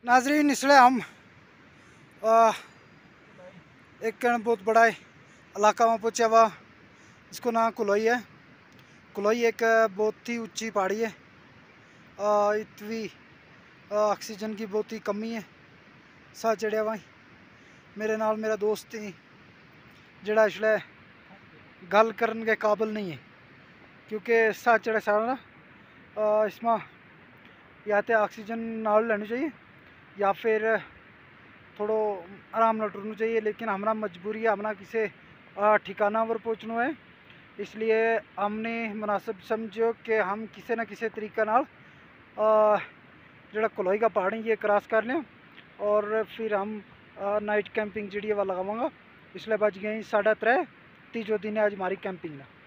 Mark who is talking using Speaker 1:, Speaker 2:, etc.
Speaker 1: नाजरीन इसलिए हम एक बहुत बड़ा इलाका में पहुँचा हुआ, इसको नाम कुलोई है। कुलोई एक बहुत ही ऊंची पहाड़ी है। इतनी ऑक्सीजन की बहुत ही कमी है। सा चढ़िया भाई मेरे नाल मेरा दोस्त ही जड़ा इसलिए गल करन के काबिल नहीं है, क्योंकि सा चढ़े सारा इसमें या तो ऑक्सीजन नाल लेनी चाहिए या फिर थोड़ो आराम न टुरना चाहिए। लेकिन हमारा मजबूरी है, हमारा किसी ठिकाना पर पहुँचना है, इसलिए हमने मुनासिब समझो कि हम किसी न किसी तरीका नाल जड़ा कुलोई का पहाड़ है ये क्रॉस कर लें और फिर हम नाइट कैंपिंग जी लगावांगा। इसलिए बज गई 3:30 तीजो दिन है आज हमारी कैंपिंग।